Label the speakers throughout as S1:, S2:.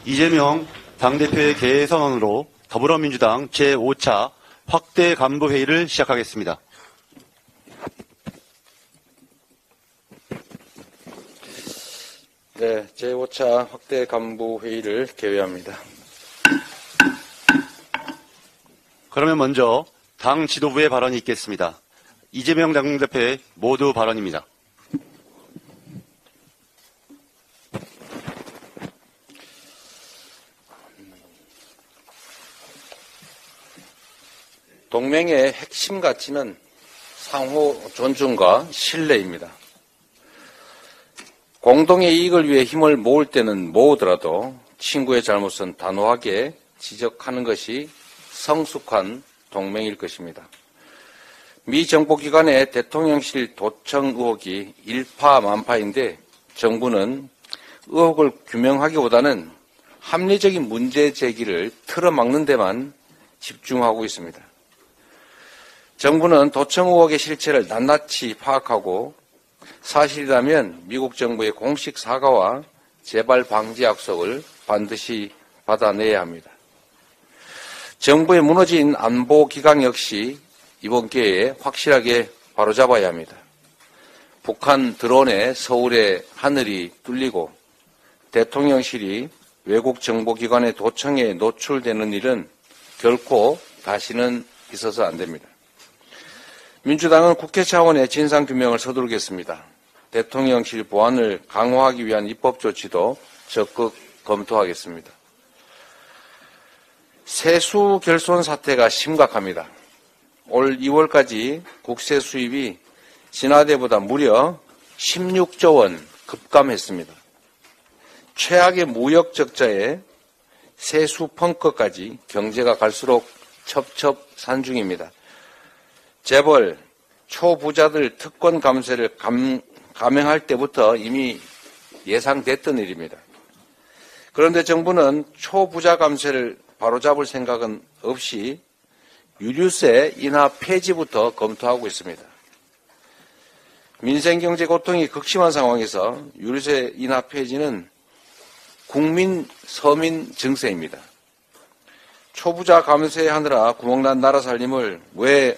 S1: 이재명 당대표의 개선안으로 더불어민주당 제5차 확대 간부회의를 시작하겠습니다.
S2: 네, 제5차 확대 간부회의를 개회합니다.
S1: 그러면 먼저 당 지도부의 발언이 있겠습니다. 이재명 당대표의 모두 발언입니다.
S2: 동맹의 핵심 가치는 상호 존중과 신뢰입니다. 공동의 이익을 위해 힘을 모을 때는 모으더라도 친구의 잘못은 단호하게 지적하는 것이 성숙한 동맹일 것입니다. 미 정보기관의 대통령실 도청 의혹이 일파만파인데 정부는 의혹을 규명하기보다는 합리적인 문제 제기를 틀어막는 데만 집중하고 있습니다. 정부는 도청 의혹의 실체를 낱낱이 파악하고 사실이라면 미국 정부의 공식 사과와 재발 방지 약속을 반드시 받아내야 합니다. 정부의 무너진 안보 기강 역시 이번 기회에 확실하게 바로잡아야 합니다. 북한 드론에 서울의 하늘이 뚫리고 대통령실이 외국 정보기관의 도청에 노출되는 일은 결코 다시는 있어서 안 됩니다. 민주당은 국회 차원의 진상규명을 서두르겠습니다. 대통령실 보안을 강화하기 위한 입법 조치도 적극 검토하겠습니다. 세수 결손 사태가 심각합니다. 올 2월까지 국세 수입이 지난해보다 무려 16조 원 급감했습니다. 최악의 무역 적자에 세수 펑크까지 경제가 갈수록 첩첩산중입니다. 재벌, 초부자들 특권 감세를 감행할 때부터 이미 예상됐던 일입니다. 그런데 정부는 초부자 감세를 바로잡을 생각은 없이 유류세 인하 폐지부터 검토하고 있습니다. 민생경제 고통이 극심한 상황에서 유류세 인하 폐지는 국민, 서민 증세입니다. 초부자 감세하느라 구멍난 나라 살림을 왜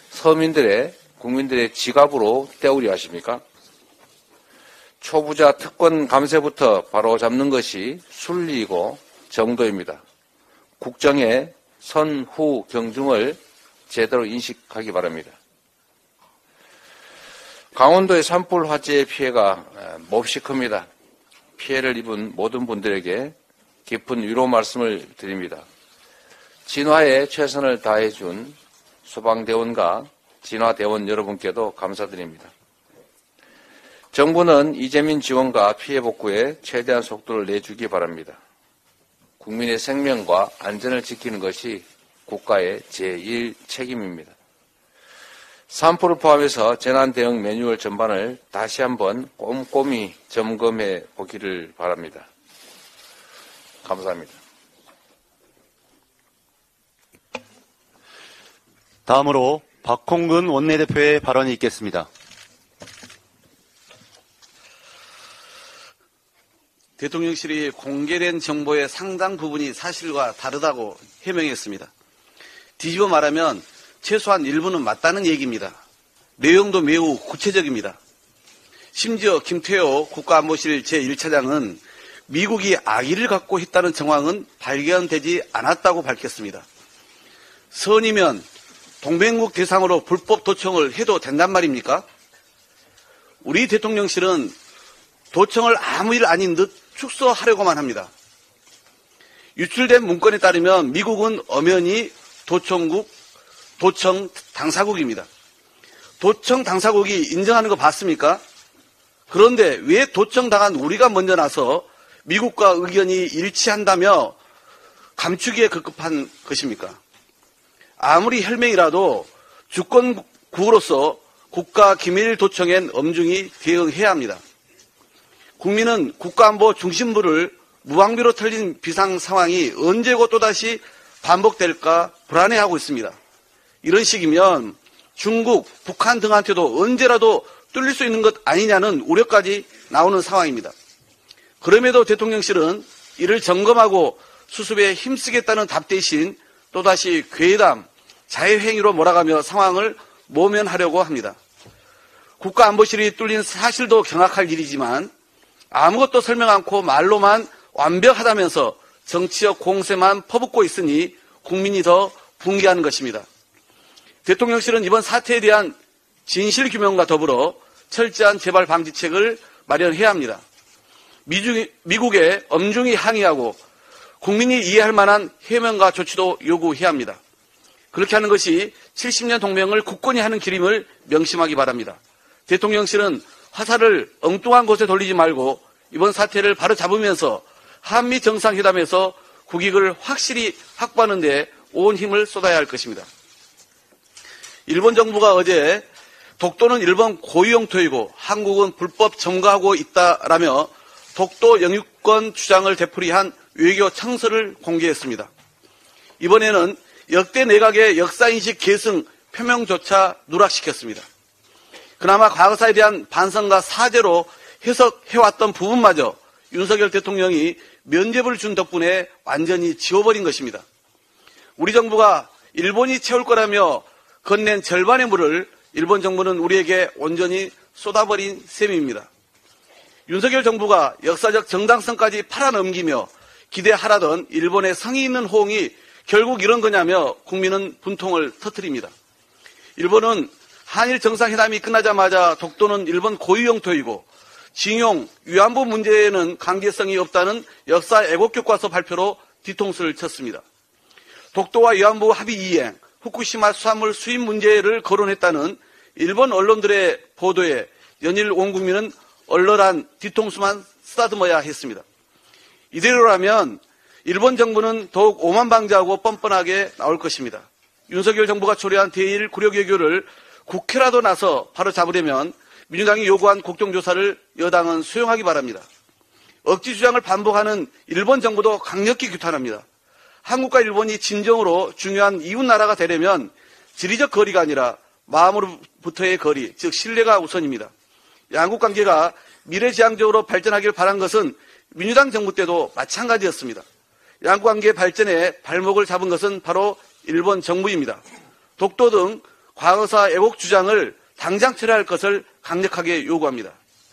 S2: 국민들의 지갑으로 때우려 하십니까? 초부자 특권 감세부터 바로 잡는 것이 순리이고 정도입니다. 국정의 선후 경중을 제대로 인식하기 바랍니다. 강원도의 산불 화재의 피해가 몹시 큽니다. 피해를 입은 모든 분들에게 깊은 위로 말씀을 드립니다. 진화에 최선을 다해준 소방대원과 진화대원 여러분께도 감사드립니다. 정부는 이재민 지원과 피해 복구에 최대한 속도를 내주기 바랍니다. 국민의 생명과 안전을 지키는 것이 국가의 제1 책임입니다. 산불을 포함해서 재난 대응 매뉴얼 전반을 다시 한번 꼼꼼히 점검해 보기를 바랍니다. 감사합니다.
S1: 다음으로 박홍근 원내대표의 발언이 있겠습니다.
S3: 대통령실이 공개된 정보의 상당 부분이 사실과 다르다고 해명했습니다. 뒤집어 말하면 최소한 일부는 맞다는 얘기입니다. 내용도 매우 구체적입니다. 심지어 김태호 국가안보실 제1차장은 미국이 악의를 갖고 했다는 정황은 발견되지 않았다고 밝혔습니다. 선이면 동맹국 대상으로 불법 도청을 해도 된단 말입니까? 우리 대통령실은 도청을 아무 일 아닌 듯 축소하려고만 합니다. 유출된 문건에 따르면 미국은 엄연히 도청 당사국입니다. 도청 당사국이 인정하는 거 봤습니까? 그런데 왜 도청당한 우리가 먼저 나서 미국과 의견이 일치한다며 감추기에 급급한 것입니까? 아무리 혈맹이라도 주권국으로서 국가기밀 도청엔 엄중히 대응해야 합니다. 국민은 국가안보 중심부를 무방비로 털린 비상 상황이 언제고 또다시 반복될까 불안해하고 있습니다. 이런 식이면 중국, 북한 등한테도 언제라도 뚫릴 수 있는 것 아니냐는 우려까지 나오는 상황입니다. 그럼에도 대통령실은 이를 점검하고 수습에 힘쓰겠다는 답 대신 또다시 괴담, 자해행위로 몰아가며 상황을 모면하려고 합니다. 국가안보실이 뚫린 사실도 경악할 일이지만 아무것도 설명 않고 말로만 완벽하다면서 정치적 공세만 퍼붓고 있으니 국민이 더 붕괴하는 것입니다. 대통령실은 이번 사태에 대한 진실규명과 더불어 철저한 재발 방지책을 마련해야 합니다. 미국에 엄중히 항의하고 국민이 이해할 만한 해명과 조치도 요구해야 합니다. 그렇게 하는 것이 70년 동맹을 굳건히 하는 길임을 명심하기 바랍니다. 대통령실은 화살을 엉뚱한 곳에 돌리지 말고 이번 사태를 바로 잡으면서 한미 정상회담에서 국익을 확실히 확보하는 데 온 힘을 쏟아야 할 것입니다. 일본 정부가 어제 독도는 일본 고유 영토이고 한국은 불법 점거하고 있다라며 독도 영유권 주장을 되풀이한 외교 청서를 공개했습니다. 이번에는 역대 내각의 역사인식 계승 표명조차 누락시켰습니다. 그나마 과거사에 대한 반성과 사죄로 해석해왔던 부분마저 윤석열 대통령이 면죄부를 준 덕분에 완전히 지워버린 것입니다. 우리 정부가 일본이 채울 거라며 건넨 절반의 물을 일본 정부는 우리에게 온전히 쏟아버린 셈입니다. 윤석열 정부가 역사적 정당성까지 팔아넘기며 기대하라던 일본의 성의 있는 호응이 결국 이런 거냐며 국민은 분통을 터뜨립니다. 일본은 한일 정상회담이 끝나자마자 독도는 일본 고유 영토이고 징용, 위안부 문제에는 관계성이 없다는 역사 애국 교과서 발표로 뒤통수를 쳤습니다. 독도와 위안부 합의 이행, 후쿠시마 수산물 수입 문제를 거론했다는 일본 언론들의 보도에 연일 온 국민은 얼얼한 뒤통수만 쓰다듬어야 했습니다. 이대로라면 일본 정부는 더욱 오만방자하고 뻔뻔하게 나올 것입니다. 윤석열 정부가 초래한 대일 구력외교를 국회라도 나서 바로 잡으려면 민주당이 요구한 국정조사를 여당은 수용하기 바랍니다. 억지 주장을 반복하는 일본 정부도 강력히 규탄합니다. 한국과 일본이 진정으로 중요한 이웃나라가 되려면 지리적 거리가 아니라 마음으로부터의 거리, 즉 신뢰가 우선입니다. 양국 관계가 미래지향적으로 발전하길 바란 것은 민주당 정부 때도 마찬가지였습니다. 양국 관계 발전에 발목을 잡은 것은 바로 일본 정부입니다. 독도 등 과거사 애국 주장을 당장 철회할 것을 강력하게 요구합니다.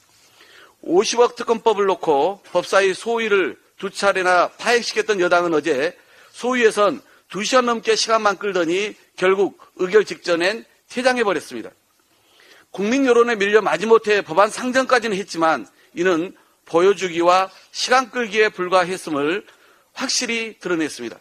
S3: 50억 특검법을 놓고 법사위 소위를 두 차례나 파행시켰던 여당은 어제 소위에선 2시간 넘게 시간만 끌더니 결국 의결 직전엔 퇴장해버렸습니다. 국민 여론에 밀려 마지못해 법안 상정까지는 했지만 이는 보여주기와 시간 끌기에 불과했음을 확실히 드러냈습니다.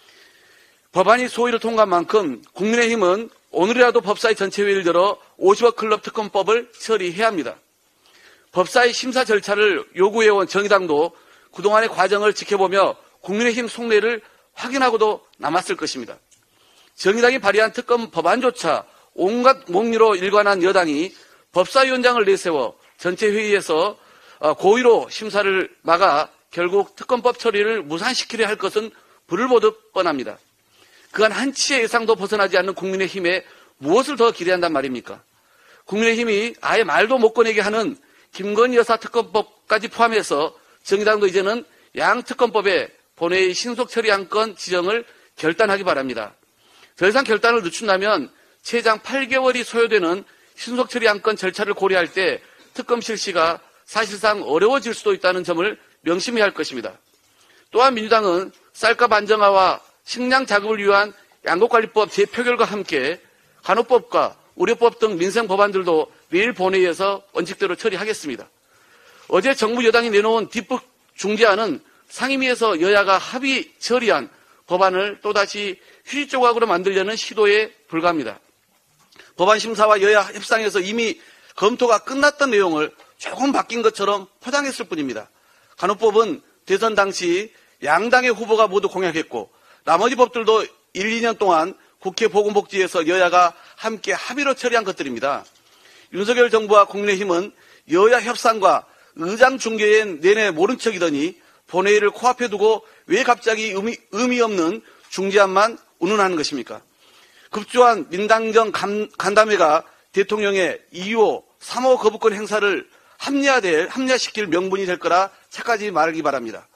S3: 법안이 소위를 통과한 만큼 국민의힘은 오늘이라도 법사위 전체회의를 열어 50억 클럽 특검법을 처리해야 합니다. 법사위 심사 절차를 요구해온 정의당도 그동안의 과정을 지켜보며 국민의힘 속내를 확인하고도 남았을 것입니다. 정의당이 발의한 특검 법안조차 온갖 목리로 일관한 여당이 법사위원장을 내세워 전체회의에서 고의로 심사를 막아 결국 특검법 처리를 무산시키려 할 것은 불을 보듯 뻔합니다. 그간 한치의 예상도 벗어나지 않는 국민의힘에 무엇을 더 기대한단 말입니까? 국민의힘이 아예 말도 못 꺼내게 하는 김건희 여사 특검법까지 포함해서 정의당도 이제는 양특검법에 본회의 신속 처리 안건 지정을 결단하기 바랍니다. 더 이상 결단을 늦춘다면 최장 8개월이 소요되는 신속 처리 안건 절차를 고려할 때 특검 실시가 사실상 어려워질 수도 있다는 점을 명심해야 할 것입니다. 또한 민주당은 쌀값 안정화와 식량 자급을 위한 양곡관리법 재표결과 함께 간호법과 의료법 등 민생 법안들도 내일 본회의에서 원칙대로 처리하겠습니다. 어제 정부 여당이 내놓은 뒷북 중재안은 상임위에서 여야가 합의 처리한 법안을 또다시 휴지 조각으로 만들려는 시도에 불과합니다. 법안 심사와 여야 협상에서 이미 검토가 끝났던 내용을 조금 바뀐 것처럼 포장했을 뿐입니다. 간호법은 대선 당시 양당의 후보가 모두 공약했고 나머지 법들도 1, 2년 동안 국회 보건복지에서 여야가 함께 합의로 처리한 것들입니다. 윤석열 정부와 국민의힘은 여야 협상과 의장 중재에 내내 모른 척이더니 본회의를 코앞에 두고 왜 갑자기 의미 없는 중재안만 운운하는 것입니까? 급조한 민당정 간담회가 대통령의 2호, 3호 거부권 행사를 합리화시킬 명분이 될 거라 착하지 말기 바랍니다.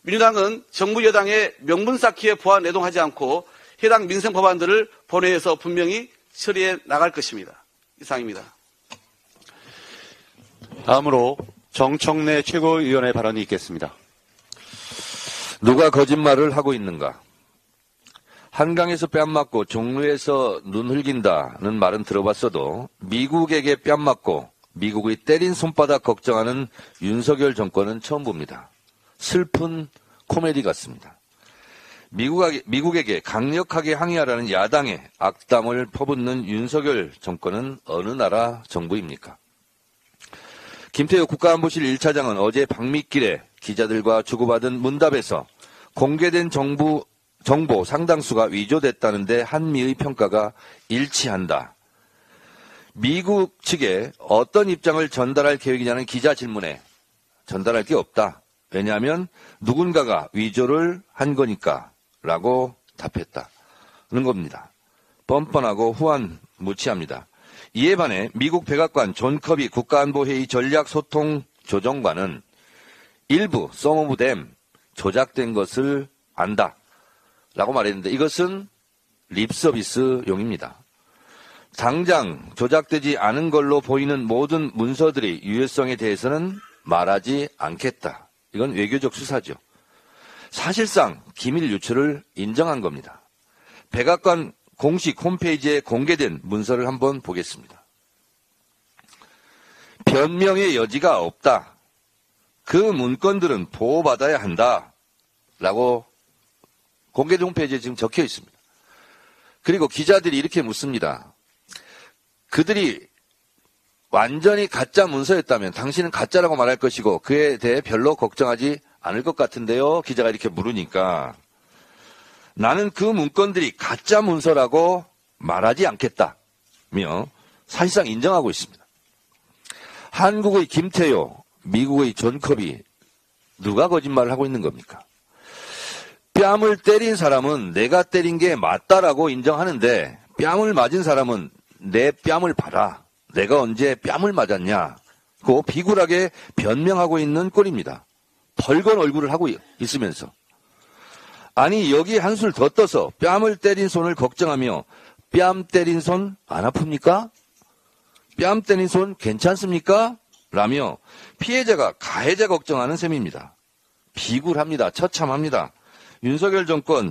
S3: 민주당은 정부 여당의 명분 쌓기에 보완 내동하지 않고 해당 민생 법안들을 본회의에서 분명히 처리해 나갈 것입니다. 이상입니다.
S1: 다음으로 정청래 최고위원의 발언이 있겠습니다.
S4: 누가 거짓말을 하고 있는가? 한강에서 뺨 맞고 종로에서 눈 흘긴다는 말은 들어봤어도 미국에게 뺨 맞고 미국의 때린 손바닥 걱정하는 윤석열 정권은 처음 봅니다. 슬픈 코미디 같습니다. 미국에게 강력하게 항의하라는 야당의 악담을 퍼붓는 윤석열 정권은 어느 나라 정부입니까? 김태효 국가안보실 1차장은 어제 방미길에 기자들과 주고받은 문답에서 공개된 정보 상당수가 위조됐다는데 한미의 평가가 일치한다. 미국 측에 어떤 입장을 전달할 계획이냐는 기자 질문에 전달할 게 없다. 왜냐하면 누군가가 위조를 한 거니까 라고 답했다는 겁니다. 뻔뻔하고 후안무치합니다. 이에 반해 미국 백악관 존 커비 국가안보회의 전략소통조정관은 일부 some of them 조작된 것을 안다 라고 말했는데 이것은 립서비스용입니다. 당장 조작되지 않은 걸로 보이는 모든 문서들의 유효성에 대해서는 말하지 않겠다. 이건 외교적 수사죠. 사실상 기밀 유출을 인정한 겁니다. 백악관 공식 홈페이지에 공개된 문서를 한번 보겠습니다. 변명의 여지가 없다. 그 문건들은 보호받아야 한다. 라고 공개된 홈페이지에 지금 적혀 있습니다. 그리고 기자들이 이렇게 묻습니다. 그들이 완전히 가짜 문서였다면 당신은 가짜라고 말할 것이고 그에 대해 별로 걱정하지 않을 것 같은데요. 기자가 이렇게 물으니까 나는 그 문건들이 가짜 문서라고 말하지 않겠다며 사실상 인정하고 있습니다. 한국의 김태효, 미국의 존 커비 누가 거짓말을 하고 있는 겁니까? 뺨을 때린 사람은 내가 때린 게 맞다라고 인정하는데 뺨을 맞은 사람은 내 뺨을 봐라. 내가 언제 뺨을 맞았냐. 고 비굴하게 변명하고 있는 꼴입니다. 벌건 얼굴을 하고 있으면서. 아니 여기 한술 더 떠서 뺨을 때린 손을 걱정하며 뺨 때린 손 안 아픕니까? 뺨 때린 손 괜찮습니까? 라며 피해자가 가해자 걱정하는 셈입니다. 비굴합니다. 처참합니다. 윤석열 정권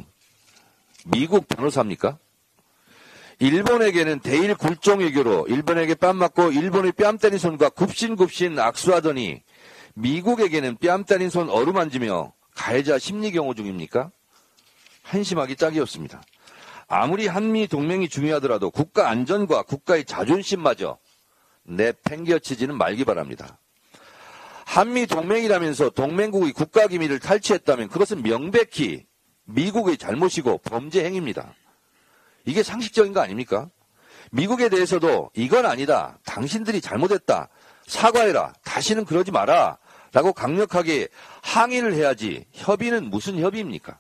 S4: 미국 변호사입니까? 일본에게는 대일 굴종 외교로 일본에게 뺨 맞고 일본의 뺨 때린 손과 굽신굽신 악수하더니 미국에게는 뺨 때린 손 어루만지며 가해자 심리 경호 중입니까? 한심하기 짝이 없습니다. 아무리 한미 동맹이 중요하더라도 국가 안전과 국가의 자존심마저 내팽겨치지는 말기 바랍니다. 한미 동맹이라면서 동맹국의 국가 기밀을 탈취했다면 그것은 명백히 미국의 잘못이고 범죄 행위입니다. 이게 상식적인 거 아닙니까? 미국에 대해서도 이건 아니다. 당신들이 잘못했다. 사과해라. 다시는 그러지 마라. 라고 강력하게 항의를 해야지 협의는 무슨 협의입니까?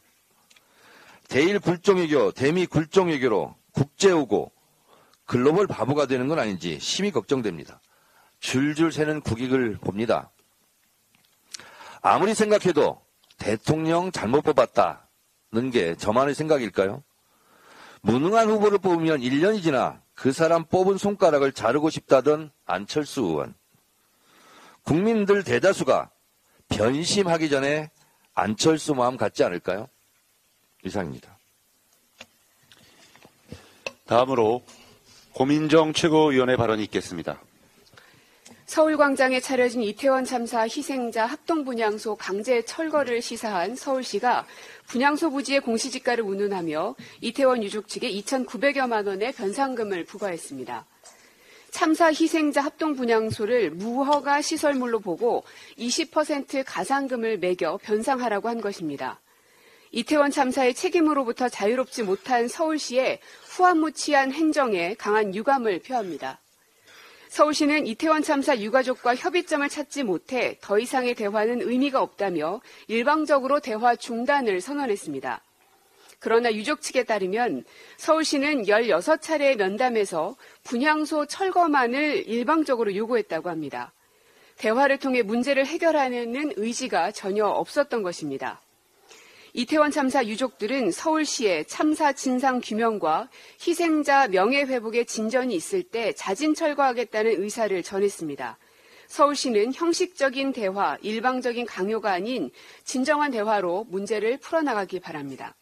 S4: 대일 굴종외교, 대미 굴종외교로 국제오고 글로벌 바보가 되는 건 아닌지 심히 걱정됩니다. 줄줄 새는 국익을 봅니다. 아무리 생각해도 대통령 잘못 뽑았다는 게 저만의 생각일까요? 무능한 후보를 뽑으면 1년이 지나 그 사람 뽑은 손가락을 자르고 싶다던 안철수 의원. 국민들 대다수가 변심하기 전에 안철수 마음 갖지 않을까요? 이상입니다.
S1: 다음으로 고민정 최고위원의 발언이 있겠습니다.
S5: 서울광장에 차려진 이태원 참사 희생자 합동분향소 강제 철거를 시사한 서울시가 분향소 부지의 공시지가를 운운하며 이태원 유족 측에 2,900여만 원의 변상금을 부과했습니다. 참사 희생자 합동분향소를 무허가 시설물로 보고 20% 가상금을 매겨 변상하라고 한 것입니다. 이태원 참사의 책임으로부터 자유롭지 못한 서울시의 후안무치한 행정에 강한 유감을 표합니다. 서울시는 이태원 참사 유가족과 협의점을 찾지 못해 더 이상의 대화는 의미가 없다며 일방적으로 대화 중단을 선언했습니다. 그러나 유족 측에 따르면 서울시는 16차례의 면담에서 분향소 철거만을 일방적으로 요구했다고 합니다. 대화를 통해 문제를 해결하려는 의지가 전혀 없었던 것입니다. 이태원 참사 유족들은 서울시에 참사 진상 규명과 희생자 명예회복에 진전이 있을 때 자진 철거하겠다는 의사를 전했습니다. 서울시는 형식적인 대화, 일방적인 강요가 아닌 진정한 대화로 문제를 풀어나가기 바랍니다.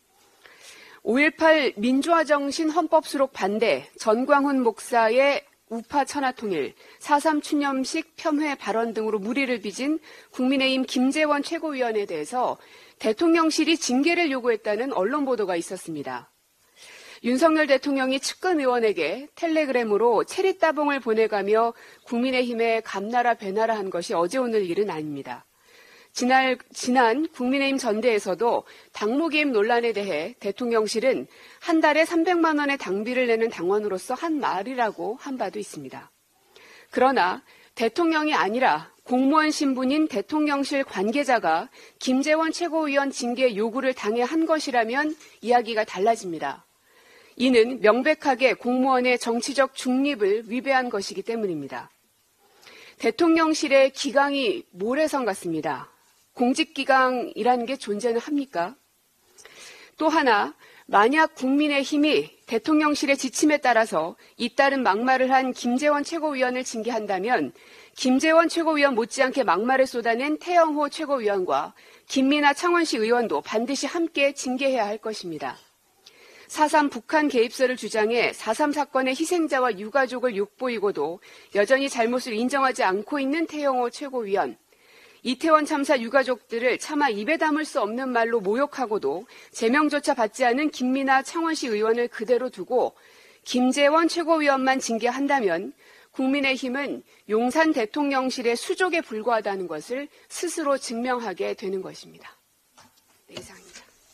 S5: 5.18 민주화정신 헌법 수록 반대, 전광훈 목사의 우파 천하통일, 4.3 추념식 폄훼 발언 등으로 물의를 빚은 국민의힘 김재원 최고위원에 대해서 대통령실이 징계를 요구했다는 언론 보도가 있었습니다. 윤석열 대통령이 측근 의원에게 텔레그램으로 체리 따봉을 보내가며 국민의힘에 감나라 배나라 한 것이 어제 오늘 일은 아닙니다. 지난 국민의힘 전대에서도 당무 개입 논란에 대해 대통령실은 한 달에 300만 원의 당비를 내는 당원으로서 한 말이라고 한 바도 있습니다. 그러나 대통령이 아니라 공무원 신분인 대통령실 관계자가 김재원 최고위원 징계 요구를 당해 한 것이라면 이야기가 달라집니다. 이는 명백하게 공무원의 정치적 중립을 위배한 것이기 때문입니다. 대통령실의 기강이 모래성 같습니다. 공직기강이라는 게 존재는 합니까? 또 하나, 만약 국민의힘이 대통령실의 지침에 따라서 잇따른 막말을 한 김재원 최고위원을 징계한다면 김재원 최고위원 못지않게 막말을 쏟아낸 태영호 최고위원과 김민하 창원시 의원도 반드시 함께 징계해야 할 것입니다. 4.3 북한 개입설을 주장해 4.3 사건의 희생자와 유가족을 욕보이고도 여전히 잘못을 인정하지 않고 있는 태영호 최고위원, 이태원 참사 유가족들을 차마 입에 담을 수 없는 말로 모욕하고도 제명조차 받지 않은 김민하 창원시 의원을 그대로 두고 김재원 최고위원만 징계한다면 국민의힘은 용산 대통령실의 수족에 불과하다는 것을 스스로 증명하게 되는 것입니다. 네, 이상입니다.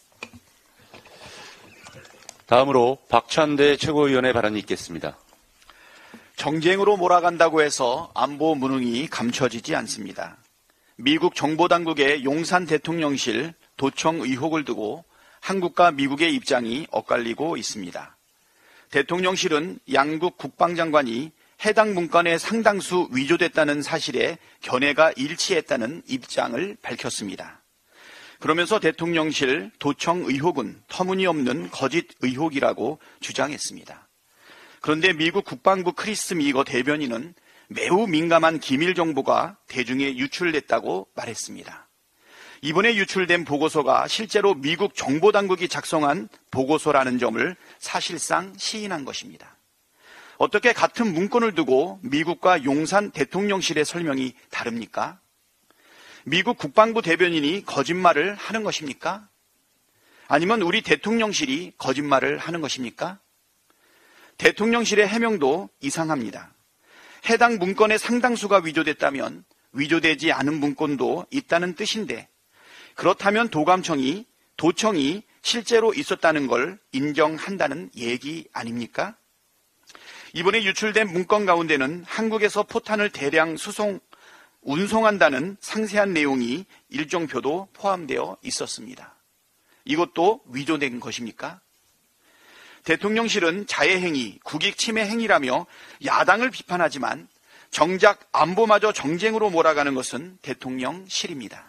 S1: 다음으로 박찬대 최고위원의 발언이 있겠습니다.
S6: 정쟁으로 몰아간다고 해서 안보 무능이 감춰지지 않습니다. 미국 정보당국의 용산 대통령실 도청 의혹을 두고 한국과 미국의 입장이 엇갈리고 있습니다. 대통령실은 양국 국방장관이 해당 문건의 상당수 위조됐다는 사실에 견해가 일치했다는 입장을 밝혔습니다. 그러면서 대통령실 도청 의혹은 터무니없는 거짓 의혹이라고 주장했습니다. 그런데 미국 국방부 크리스 미거 대변인은 매우 민감한 기밀 정보가 대중에 유출됐다고 말했습니다. 이번에 유출된 보고서가 실제로 미국 정보당국이 작성한 보고서라는 점을 사실상 시인한 것입니다. 어떻게 같은 문건을 두고 미국과 용산 대통령실의 설명이 다릅니까? 미국 국방부 대변인이 거짓말을 하는 것입니까? 아니면 우리 대통령실이 거짓말을 하는 것입니까? 대통령실의 해명도 이상합니다. 해당 문건의 상당수가 위조됐다면 위조되지 않은 문건도 있다는 뜻인데 그렇다면 도청이 실제로 있었다는 걸 인정한다는 얘기 아닙니까? 이번에 유출된 문건 가운데는 한국에서 포탄을 대량 운송한다는 상세한 내용이 일정표도 포함되어 있었습니다. 이것도 위조된 것입니까? 대통령실은 자해행위, 국익침해 행위라며 야당을 비판하지만 정작 안보마저 정쟁으로 몰아가는 것은 대통령실입니다.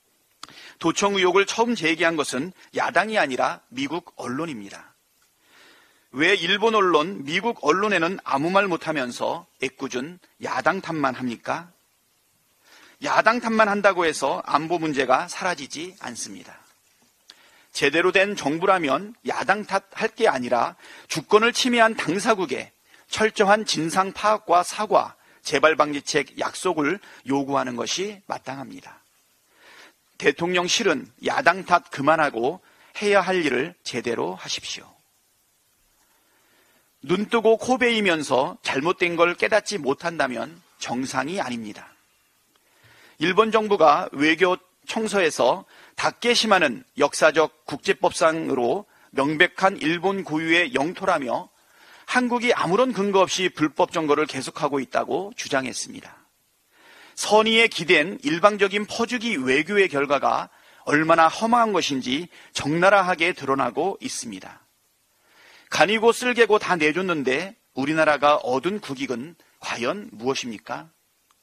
S6: 도청 의혹을 처음 제기한 것은 야당이 아니라 미국 언론입니다. 왜 일본 언론, 미국 언론에는 아무 말 못하면서 애꿎은 야당 탓만 합니까? 야당 탓만 한다고 해서 안보 문제가 사라지지 않습니다. 제대로 된 정부라면 야당 탓할 게 아니라 주권을 침해한 당사국에 철저한 진상 파악과 사과, 재발 방지책 약속을 요구하는 것이 마땅합니다. 대통령실은 야당 탓 그만하고 해야 할 일을 제대로 하십시오. 눈 뜨고 코 베이면서 잘못된 걸 깨닫지 못한다면 정상이 아닙니다. 일본 정부가 외교 청서에서 다케시마는 역사적 국제법상으로 명백한 일본 고유의 영토라며 한국이 아무런 근거 없이 불법 점거를 계속하고 있다고 주장했습니다. 선의에 기댄 일방적인 퍼주기 외교의 결과가 얼마나 허망한 것인지 적나라하게 드러나고 있습니다. 간이고 쓸개고 다 내줬는데 우리나라가 얻은 국익은 과연 무엇입니까?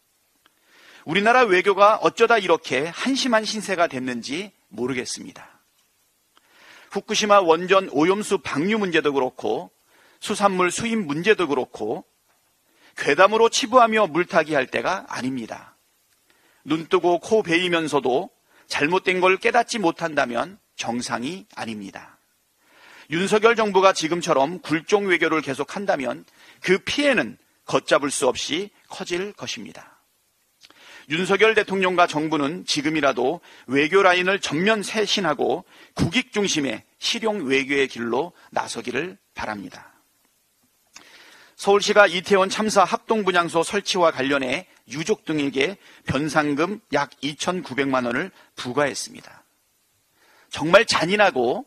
S6: 우리나라 외교가 어쩌다 이렇게 한심한 신세가 됐는지 모르겠습니다. 후쿠시마 원전 오염수 방류 문제도 그렇고 수산물 수입 문제도 그렇고 괴담으로 치부하며 물타기 할 때가 아닙니다. 눈 뜨고 코 베이면서도 잘못된 걸 깨닫지 못한다면 정상이 아닙니다. 윤석열 정부가 지금처럼 굴종 외교를 계속한다면 그 피해는 걷잡을 수 없이 커질 것입니다. 윤석열 대통령과 정부는 지금이라도 외교 라인을 전면 쇄신하고 국익 중심의 실용 외교의 길로 나서기를 바랍니다. 서울시가 이태원 참사 합동분향소 설치와 관련해 유족 등에게 변상금 약 2,900만 원을 부과했습니다. 정말 잔인하고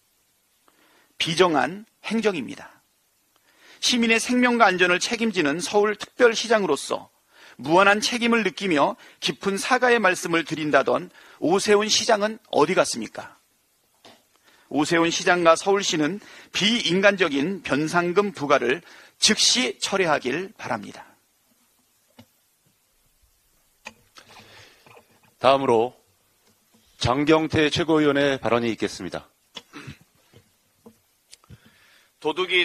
S6: 비정한 행정입니다. 시민의 생명과 안전을 책임지는 서울특별시장으로서 무한한 책임을 느끼며 깊은 사과의 말씀을 드린다던 오세훈 시장은 어디 갔습니까? 오세훈 시장과 서울시는 비인간적인 변상금 부과를 즉시 철회하길 바랍니다.
S1: 다음으로 장경태 최고위원의 발언이 있겠습니다.
S7: 도둑이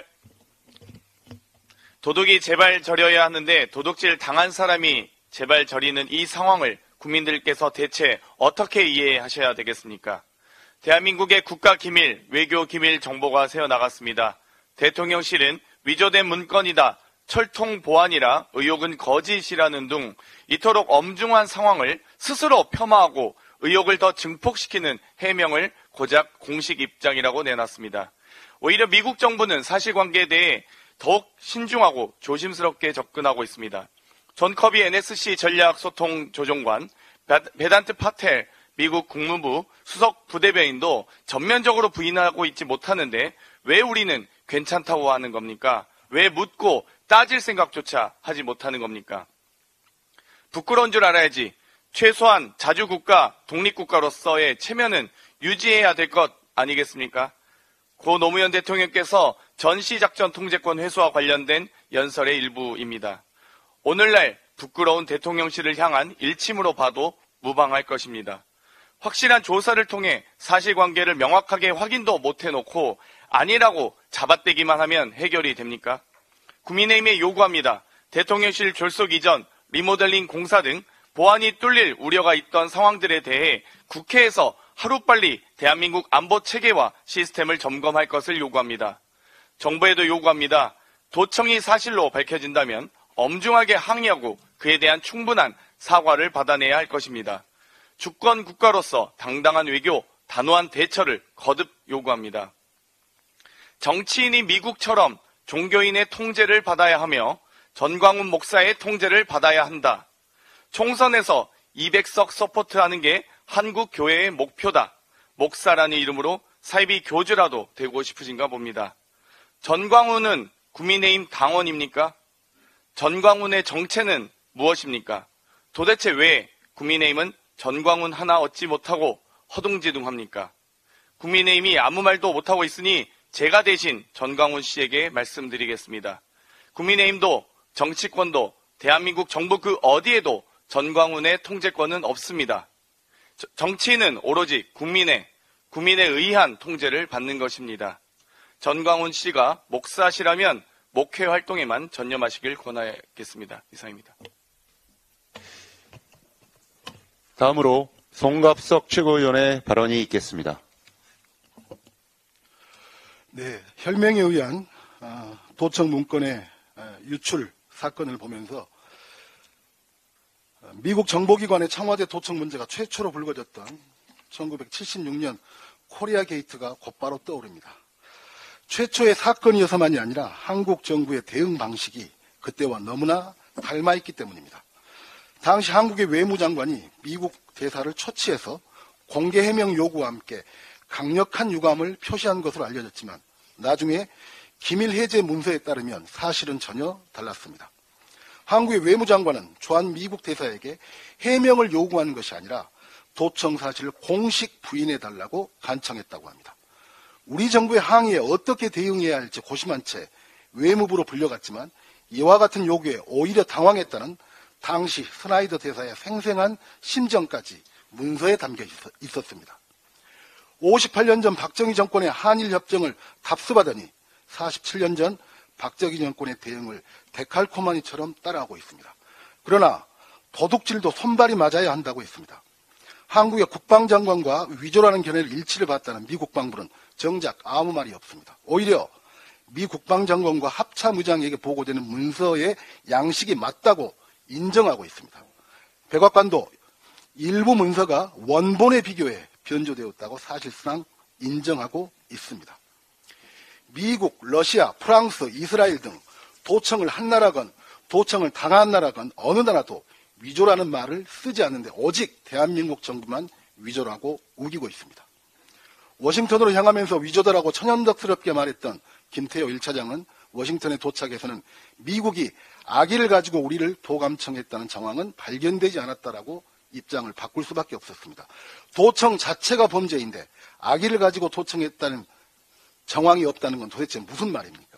S7: 제발 저려야 하는데 도둑질 당한 사람이 제발 저리는 이 상황을 국민들께서 대체 어떻게 이해하셔야 되겠습니까? 대한민국의 국가기밀, 외교기밀 정보가 새어나갔습니다. 대통령실은 위조된 문건이다, 철통보안이라 의혹은 거짓이라는 등 이토록 엄중한 상황을 스스로 폄하하고 의혹을 더 증폭시키는 해명을 고작 공식 입장이라고 내놨습니다. 오히려 미국 정부는 사실관계에 대해 더욱 신중하고 조심스럽게 접근하고 있습니다. 존 커비 NSC 전략소통조정관, 베단트 파텔 미국 국무부 수석 부대변인도 전면적으로 부인하고 있지 못하는데 왜 우리는 괜찮다고 하는 겁니까? 왜 묻고 따질 생각조차 하지 못하는 겁니까? 부끄러운 줄 알아야지. 최소한 자주국가, 독립국가로서의 체면은 유지해야 될 것 아니겠습니까? 고 노무현 대통령께서 전시작전 통제권 회수와 관련된 연설의 일부입니다. 오늘날 부끄러운 대통령실을 향한 일침으로 봐도 무방할 것입니다. 확실한 조사를 통해 사실관계를 명확하게 확인도 못해놓고 아니라고 잡아떼기만 하면 해결이 됩니까? 국민의힘에 요구합니다. 대통령실 졸속 이전, 리모델링 공사 등 보안이 뚫릴 우려가 있던 상황들에 대해 국회에서 하루빨리 대한민국 안보 체계와 시스템을 점검할 것을 요구합니다. 정부에도 요구합니다. 도청이 사실로 밝혀진다면 엄중하게 항의하고 그에 대한 충분한 사과를 받아내야 할 것입니다. 주권 국가로서 당당한 외교, 단호한 대처를 거듭 요구합니다. 정치인이 미국처럼 종교인의 통제를 받아야 하며 전광훈 목사의 통제를 받아야 한다. 총선에서 200석 서포트하는 게 한국 교회의 목표다. 목사라는 이름으로 사이비 교주라도 되고 싶으신가 봅니다. 전광훈은 국민의힘 당원입니까? 전광훈의 정체는 무엇입니까? 도대체 왜 국민의힘은 전광훈 하나 얻지 못하고 허둥지둥합니까? 국민의힘이 아무 말도 못하고 있으니 제가 대신 전광훈 씨에게 말씀드리겠습니다. 국민의힘도 정치권도 대한민국 정부 그 어디에도 전광훈의 통제권은 없습니다. 정치인은 오로지 국민의 의한 통제를 받는 것입니다. 전광훈 씨가 목사시라면 목회 활동에만 전념하시길 권하겠습니다. 이상입니다.
S1: 다음으로 송갑석 최고위원의 발언이 있겠습니다.
S8: 네, 혈맹에 의한 도청 문건의 유출 사건을 보면서 미국 정보기관의 청와대 도청 문제가 최초로 불거졌던 1976년 코리아 게이트가 곧바로 떠오릅니다. 최초의 사건이어서만이 아니라 한국 정부의 대응 방식이 그때와 너무나 닮아있기 때문입니다. 당시 한국의 외무장관이 미국 대사를 초치해서 공개 해명 요구와 함께 강력한 유감을 표시한 것으로 알려졌지만 나중에 기밀 해제 문서에 따르면 사실은 전혀 달랐습니다. 한국의 외무장관은 주한 미국 대사에게 해명을 요구한 것이 아니라 도청 사실을 공식 부인해달라고 간청했다고 합니다. 우리 정부의 항의에 어떻게 대응해야 할지 고심한 채 외무부로 불려갔지만 이와 같은 요구에 오히려 당황했다는 당시 스나이더 대사의 생생한 심정까지 문서에 담겨 있었습니다. 58년 전 박정희 정권의 한일협정을 답습하더니 47년 전 박정희 정권의 대응을 데칼코마니처럼 따라하고 있습니다. 그러나 도둑질도 손발이 맞아야 한다고 했습니다. 한국의 국방장관과 위조라는 견해를 일치를 받았다는 미 국방부는 정작 아무 말이 없습니다. 오히려 미 국방장관과 합참의장에게 보고되는 문서의 양식이 맞다고 인정하고 있습니다. 백악관도 일부 문서가 원본에 비교해 변조되었다고 사실상 인정하고 있습니다. 미국, 러시아, 프랑스, 이스라엘 등 도청을 한 나라건 도청을 당한 나라건 어느 나라도 위조라는 말을 쓰지 않는데 오직 대한민국 정부만 위조라고 우기고 있습니다. 워싱턴으로 향하면서 위조다라고 천연덕스럽게 말했던 김태호 1차장은 워싱턴에 도착해서는 미국이 아기를 가지고 우리를 도감청했다는 정황은 발견되지 않았다라고 입장을 바꿀 수밖에 없었습니다. 도청 자체가 범죄인데 아기를 가지고 도청했다는 정황이 없다는 건 도대체 무슨 말입니까?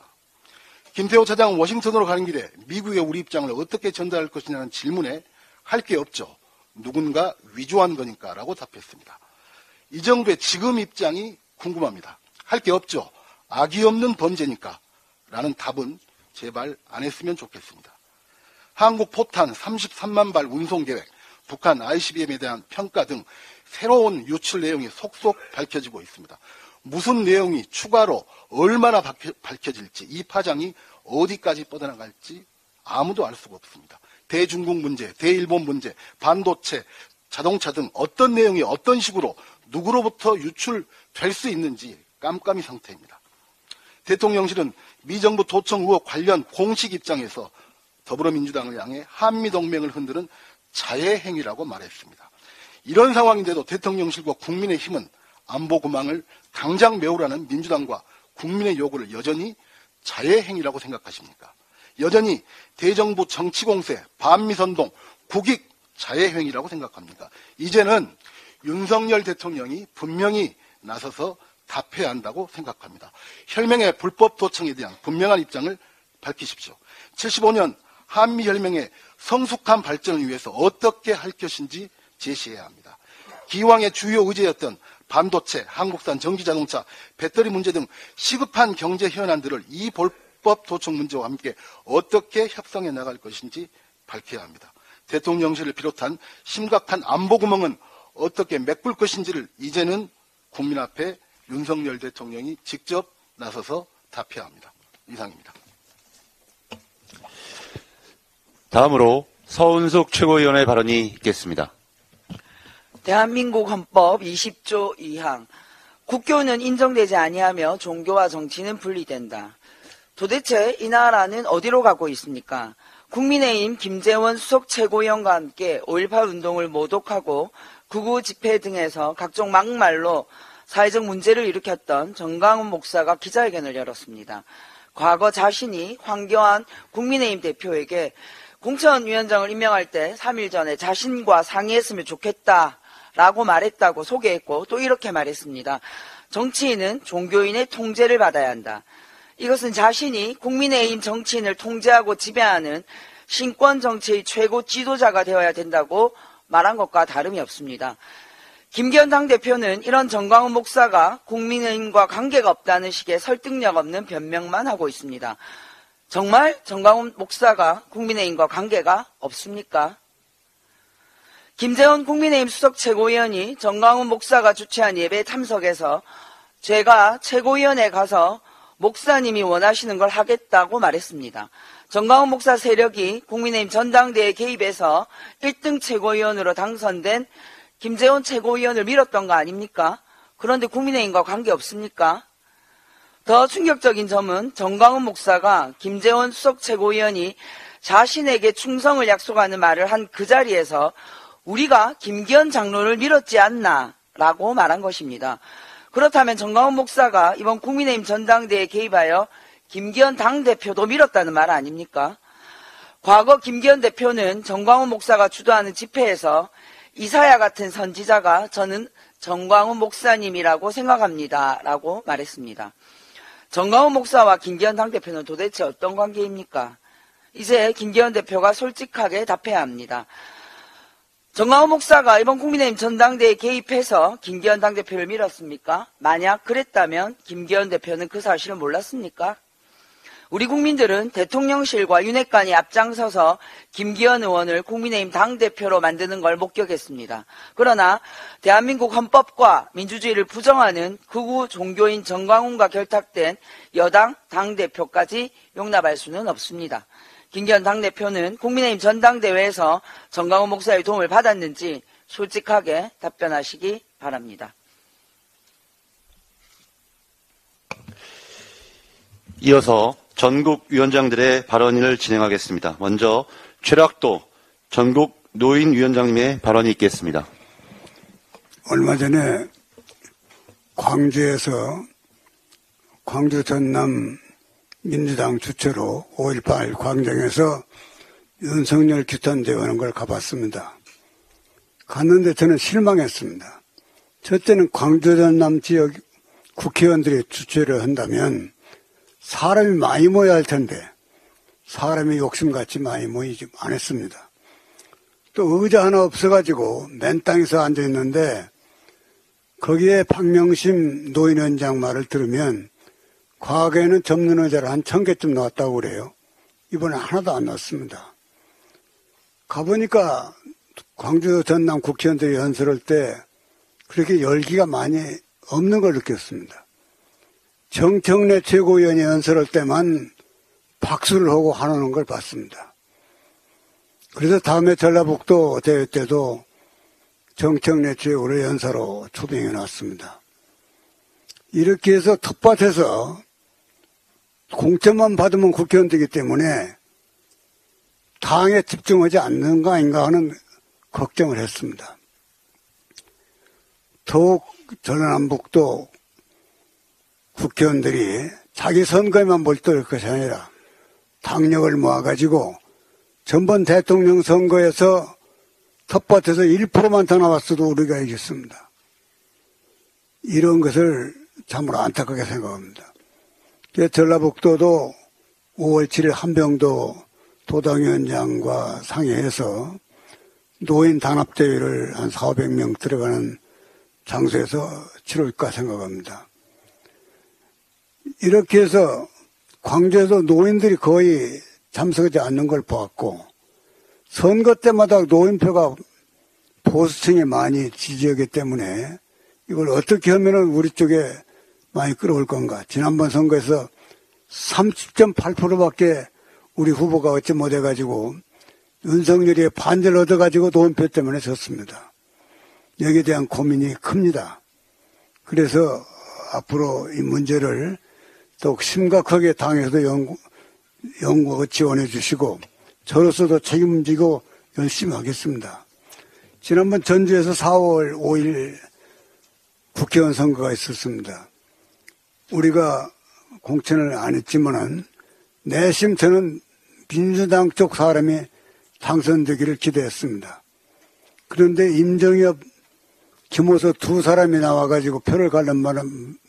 S8: 김태호 차장은 워싱턴으로 가는 길에 미국의 우리 입장을 어떻게 전달할 것이냐는 질문에 할 게 없죠. 누군가 위조한 거니까 라고 답했습니다. 이 정부의 지금 입장이 궁금합니다. 할 게 없죠. 악이 없는 범죄니까 라는 답은 제발 안 했으면 좋겠습니다. 한국 포탄 33만 발 운송 계획, 북한 ICBM에 대한 평가 등 새로운 유출 내용이 속속 밝혀지고 있습니다. 무슨 내용이 추가로 얼마나 밝혀질지, 이 파장이 어디까지 뻗어나갈지 아무도 알 수가 없습니다. 대중국 문제, 대일본 문제, 반도체, 자동차 등 어떤 내용이 어떤 식으로 누구로부터 유출될 수 있는지 깜깜이 상태입니다. 대통령실은 미 정부 도청 의혹 관련 공식 입장에서 더불어민주당을 향해 한미동맹을 흔드는 자해행위라고 말했습니다. 이런 상황인데도 대통령실과 국민의힘은 안보 구망을 당장 메우라는 민주당과 국민의 요구를 여전히 자해행위라고 생각하십니까? 여전히 대정부 정치공세, 반미선동, 국익 자해행위라고 생각합니까? 이제는 윤석열 대통령이 분명히 나서서 답해야 한다고 생각합니다. 혈맹의 불법 도청에 대한 분명한 입장을 밝히십시오. 75년 한미혈맹의 성숙한 발전을 위해서 어떻게 할 것인지 제시해야 합니다. 기왕의 주요 의제였던 반도체, 한국산 전기자동차, 배터리 문제 등 시급한 경제 현안들을 이 불법 도청 문제와 함께 어떻게 협상해 나갈 것인지 밝혀야 합니다. 대통령실을 비롯한 심각한 안보 구멍은 어떻게 메꿀 것인지를 이제는 국민 앞에 윤석열 대통령이 직접 나서서 답해야 합니다. 이상입니다.
S1: 다음으로 서은숙 최고위원의 발언이 있겠습니다.
S9: 대한민국 헌법 20조 2항 국교는 인정되지 아니하며 종교와 정치는 분리된다. 도대체 이 나라는 어디로 가고 있습니까? 국민의힘 김재원 수석 최고위원과 함께 5.18 운동을 모독하고 극우 집회 등에서 각종 막말로 사회적 문제를 일으켰던 정강훈 목사가 기자회견을 열었습니다. 과거 자신이 황교안 국민의힘 대표에게 공천위원장을 임명할 때 3일 전에 자신과 상의했으면 좋겠다라고 말했다고 소개했고 또 이렇게 말했습니다. 정치인은 종교인의 통제를 받아야 한다. 이것은 자신이 국민의힘 정치인을 통제하고 지배하는 신권 정치의 최고 지도자가 되어야 된다고 말한 것과 다름이 없습니다. 김기현 당대표는 이런 정광훈 목사가 국민의힘과 관계가 없다는 식의 설득력 없는 변명만 하고 있습니다. 정말 정광훈 목사가 국민의힘과 관계가 없습니까? 김재원 국민의힘 수석 최고위원이 정광훈 목사가 주최한 예배에 참석해서 제가 최고위원회에 가서 목사님이 원하시는 걸 하겠다고 말했습니다. 정광훈 목사 세력이 국민의힘 전당대회에 개입해서 1등 최고위원으로 당선된 김재원 최고위원을 밀었던 거 아닙니까? 그런데 국민의힘과 관계없습니까? 더 충격적인 점은 정광훈 목사가 김재원 수석 최고위원이 자신에게 충성을 약속하는 말을 한 그 자리에서 우리가 김기현 장로를 밀었지 않나 라고 말한 것입니다. 그렇다면 정광훈 목사가 이번 국민의힘 전당대회에 개입하여 김기현 당대표도 밀었다는 말 아닙니까? 과거 김기현 대표는 정광훈 목사가 주도하는 집회에서 이사야 같은 선지자가 저는 정광훈 목사님이라고 생각합니다 라고 말했습니다. 정광훈 목사와 김기현 당대표는 도대체 어떤 관계입니까? 이제 김기현 대표가 솔직하게 답해야 합니다. 정광훈 목사가 이번 국민의힘 전당대회에 개입해서 김기현 당대표를 밀었습니까? 만약 그랬다면 김기현 대표는 그 사실을 몰랐습니까? 우리 국민들은 대통령실과 윤핵관이 앞장서서 김기현 의원을 국민의힘 당대표로 만드는 걸 목격했습니다. 그러나 대한민국 헌법과 민주주의를 부정하는 극우 종교인 정광훈과 결탁된 여당 당대표까지 용납할 수는 없습니다. 김기현 당대표는 국민의힘 전당대회에서 정광훈 목사의 도움을 받았는지 솔직하게 답변하시기 바랍니다.
S1: 이어서 전국 위원장들의 발언을 진행하겠습니다. 먼저 최락도 전국 노인위원장님의 발언이 있겠습니다.
S10: 얼마 전에 광주에서 광주 전남 민주당 주최로 5.18 광장에서 윤석열 규탄대회 하는 걸 가봤습니다. 갔는데 저는 실망했습니다. 첫째는 광주 전남 지역 국회의원들이 주최를 한다면 사람이 많이 모여야 할 텐데 사람이 욕심같이 많이 모이지 않았습니다. 또 의자 하나 없어가지고 맨 땅에서 앉아있는데 거기에 박명심 노인위원장 말을 들으면 과거에는 접는 의자를 한 1000개쯤 나왔다고 그래요. 이번에 하나도 안 나왔습니다. 가보니까 광주 전남 국회의원들이 연설할 때 그렇게 열기가 많이 없는 걸 느꼈습니다. 정청래 최고위원이 연설할 때만 박수를 하고 환호하는 걸 봤습니다. 그래서 다음에 전라북도 대회 때도 정청래 최고를 연사로 초빙해 놨습니다. 이렇게 해서 텃밭에서 공천만 받으면 국회의원 되기 때문에 당에 집중하지 않는 거 아닌가 하는 걱정을 했습니다. 더욱 전라남북도 국회의원들이 자기 선거에만 몰두할 것이 아니라 당력을 모아가지고 전번 대통령 선거에서 텃밭에서 1%만 더 나왔어도 우리가 이겼습니다. 이런 것을 참으로 안타깝게 생각합니다. 전라북도도 5월 7일 한병도 도당위원장과 상의해서 노인 단합대회를 한 400명 들어가는 장소에서 치를까 생각합니다. 이렇게 해서 광주에서 노인들이 거의 참석하지 않는 걸 보았고 선거 때마다 노인표가 보수층에 많이 지지하기 때문에 이걸 어떻게 하면 우리 쪽에 많이 끌어올 건가. 지난번 선거에서 30.8%밖에 우리 후보가 얻지 못해가지고 윤석열이 반대를 얻어가지고 노인표 때문에 졌습니다. 여기에 대한 고민이 큽니다. 그래서 앞으로 이 문제를 더욱 심각하게 당에서도 연구하고 지원해 주시고 저로서도 책임지고 열심히 하겠습니다. 지난번 전주에서 4월 5일 국회의원 선거가 있었습니다. 우리가 공천을 안 했지만은 내심 저는 민주당 쪽 사람이 당선되기를 기대했습니다. 그런데 임정엽, 김호수 두 사람이 나와가지고 표를 가른 바람에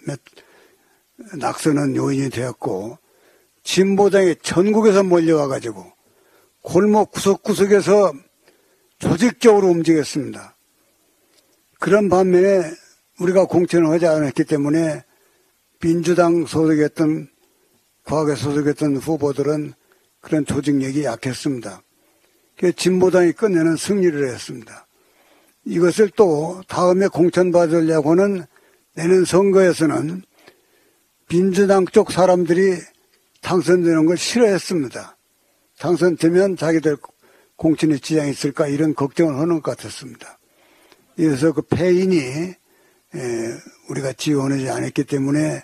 S10: 낙선은 요인이 되었고 진보당이 전국에서 몰려와가지고 골목 구석구석에서 조직적으로 움직였습니다. 그런 반면에 우리가 공천을 하지 않았기 때문에 민주당 소속했던 과거에 소속했던 후보들은 그런 조직력이 약했습니다. 그래서 진보당이 끝내는 승리를 했습니다. 이것을 또 다음에 공천받으려고는 내년 선거에서는 민주당 쪽 사람들이 당선되는 걸 싫어했습니다. 당선되면 자기들 공천에 지장이 있을까 이런 걱정을 하는 것 같았습니다. 그래서 그 패인이 우리가 지원하지 않았기 때문에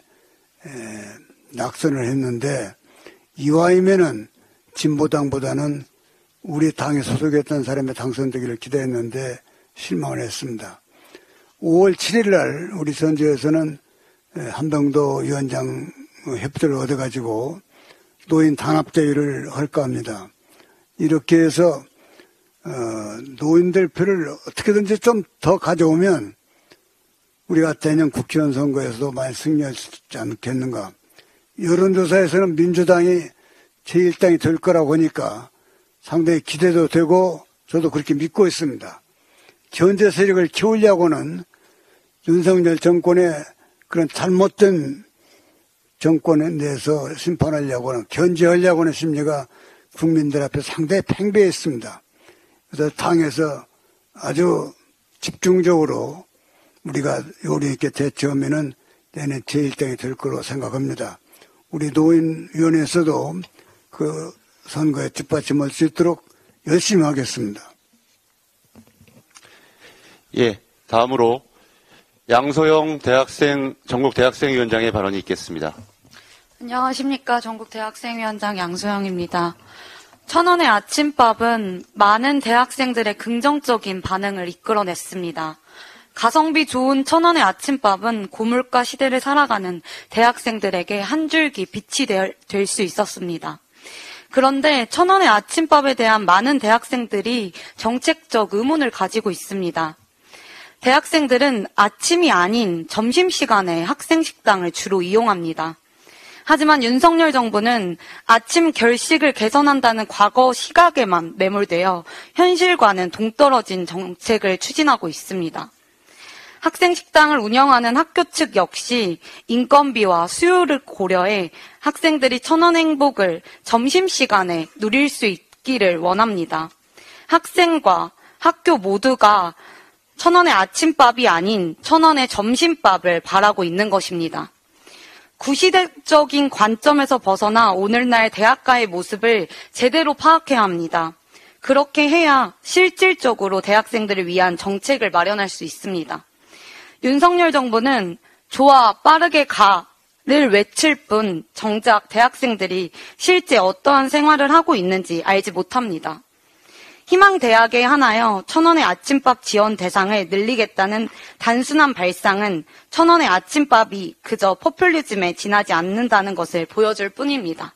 S10: 낙선을 했는데 이와이면은 진보당보다는 우리 당에 소속했던 사람이 당선되기를 기대했는데 실망을 했습니다. 5월 7일 날 우리 전주에서는 한병도 위원장 협조를 얻어가지고 노인 단합대회를 할까 합니다. 이렇게 해서 노인들 표를 어떻게든지 좀 더 가져오면 우리가 내년 국회의원 선거에서도 많이 승리할 수 있지 않겠는가. 여론조사에서는 민주당이 제1당이 될 거라고 하니까 상당히 기대도 되고 저도 그렇게 믿고 있습니다. 견제 세력을 키우려고는 윤석열 정권의 그런 잘못된 정권에 대해서 심판하려고는, 견제하려고는 심리가 국민들 앞에 상당히 팽배했습니다. 그래서 당에서 아주 집중적으로 우리가 요리 있게 대처하면은 내년 제1당이 될 거로 생각합니다. 우리 노인위원회에서도 그 선거에 뒷받침할 수 있도록 열심히 하겠습니다.
S1: 예, 다음으로 양소영 전국 대학생위원장의 발언이 있겠습니다.
S11: 안녕하십니까. 전국 대학생위원장 양소영입니다. 1,000원의 아침밥은 많은 대학생들의 긍정적인 반응을 이끌어냈습니다. 가성비 좋은 1,000원의 아침밥은 고물가 시대를 살아가는 대학생들에게 한 줄기 빛이 될 수 있었습니다. 그런데 1,000원의 아침밥에 대한 많은 대학생들이 정책적 의문을 가지고 있습니다. 대학생들은 아침이 아닌 점심시간에 학생식당을 주로 이용합니다. 하지만 윤석열 정부는 아침 결식을 개선한다는 과거 시각에만 매몰되어 현실과는 동떨어진 정책을 추진하고 있습니다. 학생식당을 운영하는 학교 측 역시 인건비와 수요를 고려해 학생들이 1,000원 행복을 점심시간에 누릴 수 있기를 원합니다. 학생과 학교 모두가 1,000원의 아침밥이 아닌 1,000원의 점심밥을 바라고 있는 것입니다. 구시대적인 관점에서 벗어나 오늘날 대학가의 모습을 제대로 파악해야 합니다. 그렇게 해야 실질적으로 대학생들을 위한 정책을 마련할 수 있습니다. 윤석열 정부는 좋아, 빠르게 가를 외칠 뿐 정작 대학생들이 실제 어떠한 생활을 하고 있는지 알지 못합니다. 희망대학에 하나여 1,000원의 아침밥 지원 대상을 늘리겠다는 단순한 발상은 1,000원의 아침밥이 그저 포퓰리즘에 지나지 않는다는 것을 보여줄 뿐입니다.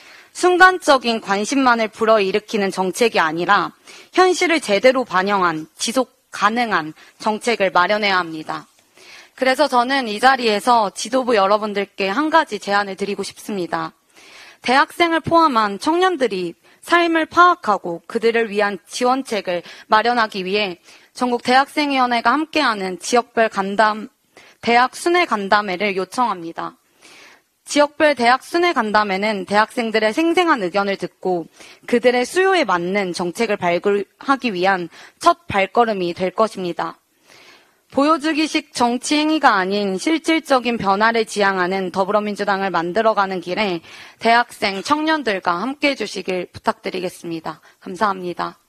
S11: 순간적인 관심만을 불어일으키는 정책이 아니라 현실을 제대로 반영한 지속 가능한 정책을 마련해야 합니다. 그래서 저는 이 자리에서 지도부 여러분들께 한 가지 제안을 드리고 싶습니다. 대학생을 포함한 청년들이 삶을 파악하고 그들을 위한 지원책을 마련하기 위해 전국 대학생위원회가 함께하는 지역별 대학 순회 간담회를 요청합니다. 지역별 대학 순회 간담회는 대학생들의 생생한 의견을 듣고 그들의 수요에 맞는 정책을 발굴하기 위한 첫 발걸음이 될 것입니다. 보여주기식 정치 행위가 아닌 실질적인 변화를 지향하는 더불어민주당을 만들어가는 길에 대학생, 청년들과 함께해 주시길 부탁드리겠습니다. 감사합니다.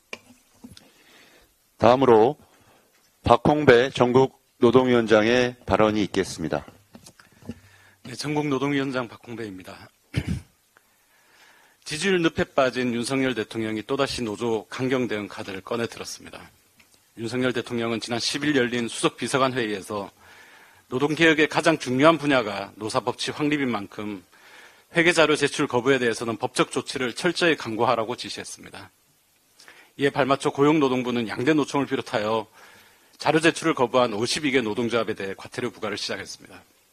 S1: 다음으로 박홍배 전국 노동위원장의 발언이 있겠습니다.
S12: 네, 전국 노동위원장 박홍배입니다. 지지율 늪에 빠진 윤석열 대통령이 또다시 노조 강경 대응 카드를 꺼내 들었습니다. 윤석열 대통령은 지난 10일 열린 수석 비서관 회의에서 노동개혁의 가장 중요한 분야가 노사법치 확립인 만큼 회계자료 제출 거부에 대해서는 법적 조치를 철저히 강구하라고 지시했습니다. 이에 발맞춰 고용노동부는 양대 노총을 비롯하여 자료 제출을 거부한 52개 노동조합에 대해 과태료 부과를 시작했습니다.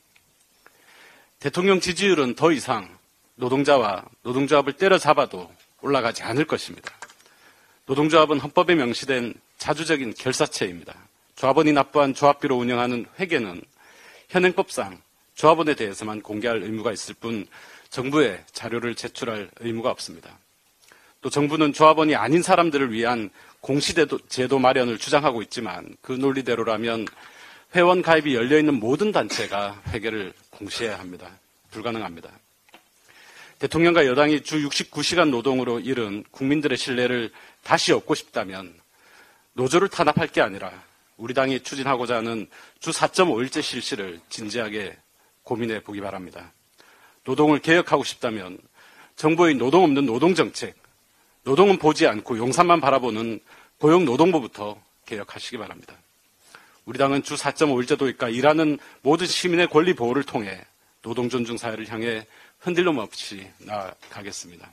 S12: 대통령 지지율은 더 이상 노동자와 노동조합을 때려잡아도 올라가지 않을 것입니다. 노동조합은 헌법에 명시된 자주적인 결사체입니다. 조합원이 납부한 조합비로 운영하는 회계는 현행법상 조합원에 대해서만 공개할 의무가 있을 뿐 정부에 자료를 제출할 의무가 없습니다. 또 정부는 조합원이 아닌 사람들을 위한 공시제도 마련을 주장하고 있지만 그 논리대로라면 회원 가입이 열려있는 모든 단체가 회계를 공시해야 합니다. 불가능합니다. 대통령과 여당이 주 69시간 노동으로 잃은 국민들의 신뢰를 다시 얻고 싶다면 노조를 탄압할 게 아니라 우리 당이 추진하고자 하는 주 4.5일제 실시를 진지하게 고민해 보기 바랍니다. 노동을 개혁하고 싶다면 정부의 노동 없는 노동정책, 노동은 보지 않고 용산만 바라보는 고용노동부부터 개혁하시기 바랍니다. 우리 당은 주 4.5일제 도입과 일하는 모든 시민의 권리 보호를 통해 노동 존중 사회를 향해 흔들림 없이 나아가겠습니다.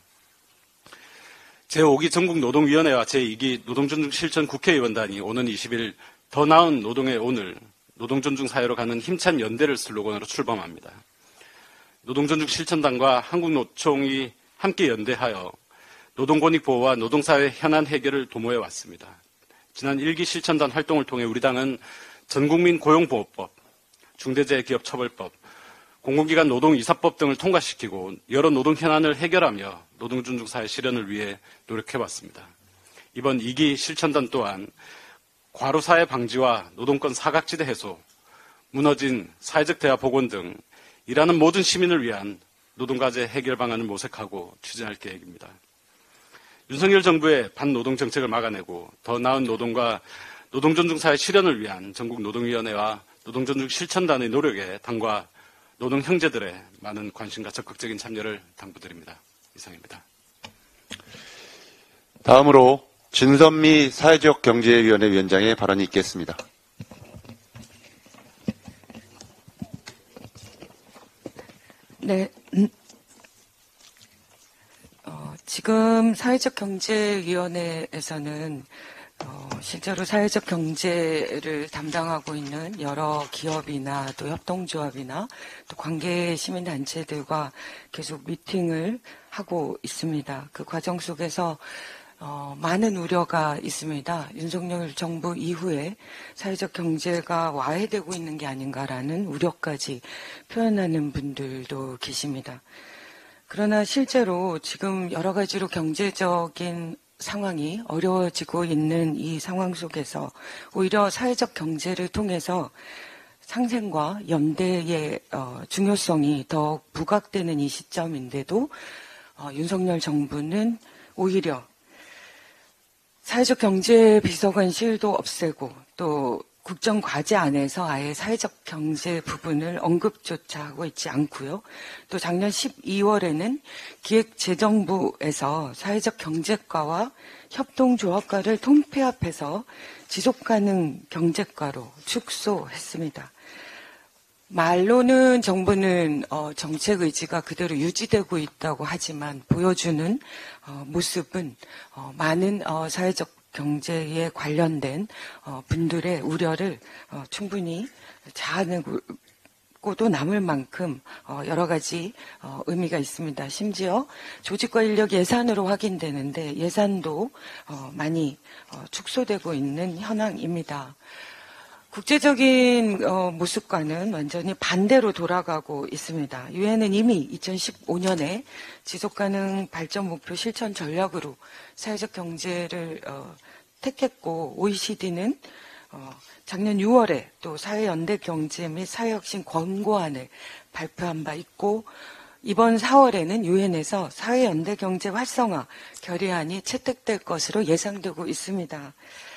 S12: 제5기 전국노동위원회와 제2기 노동존중 실천 국회의원단이 오는 20일 더 나은 노동의 오늘 노동존중 사회로 가는 힘찬 연대를 슬로건으로 출범합니다. 노동존중 실천단과 한국노총이 함께 연대하여 노동권익 보호와 노동사회 현안 해결을 도모해 왔습니다. 지난 1기 실천단 활동을 통해 우리 당은 전국민 고용보호법, 중대재해기업처벌법, 공공기관 노동이사법 등을 통과시키고 여러 노동 현안을 해결하며 노동존중사회 실현을 위해 노력해왔습니다. 이번 2기 실천단 또한 과로사회 방지와 노동권 사각지대 해소, 무너진 사회적 대화 복원 등 일하는 모든 시민을 위한 노동과제 해결 방안을 모색하고 추진할 계획입니다. 윤석열 정부의 반노동 정책을 막아내고 더 나은 노동과 노동존중사회 실현을 위한 전국노동위원회와 노동존중 실천단의 노력에 당과 노동 형제들의 많은 관심과 적극적인 참여를 당부드립니다. 이상입니다.
S1: 다음으로 진선미 사회지역경제위원회 위원장의 발언이 있겠습니다.
S13: 네. 지금 사회적경제위원회에서는 실제로 사회적 경제를 담당하고 있는 여러 기업이나 또 협동조합이나 또 관계 시민단체들과 계속 미팅을 하고 있습니다. 그 과정 속에서 많은 우려가 있습니다. 윤석열 정부 이후에 사회적 경제가 와해되고 있는 게 아닌가라는 우려까지 표현하는 분들도 계십니다. 그러나 실제로 지금 여러 가지로 경제적인 상황이 어려워지고 있는 이 상황 속에서 오히려 사회적 경제를 통해서 상생과 연대의 중요성이 더욱 부각되는 이 시점인데도 윤석열 정부는 오히려 사회적 경제 비서관실도 없애고 또 국정과제 안에서 아예 사회적 경제 부분을 언급조차 하고 있지 않고요. 또 작년 12월에는 기획재정부에서 사회적 경제과와 협동조합과를 통폐합해서 지속가능 경제과로 축소했습니다. 말로는 정부는 정책 의지가 그대로 유지되고 있다고 하지만 보여주는 모습은 많은 사회적 경제에 관련된 분들의 우려를 충분히 자아내고도 남을 만큼 여러 가지 의미가 있습니다. 심지어 조직과 인력 예산으로 확인되는데 예산도 많이 축소되고 있는 현황입니다. 국제적인 모습과는 완전히 반대로 돌아가고 있습니다. 유엔은 이미 2015년에 지속가능 발전 목표 실천 전략으로 사회적 경제를 택했고 OECD는 작년 6월에 또 사회연대 경제 및 사회혁신 권고안을 발표한 바 있고 이번 4월에는 유엔에서 사회연대 경제 활성화 결의안이 채택될 것으로 예상되고 있습니다.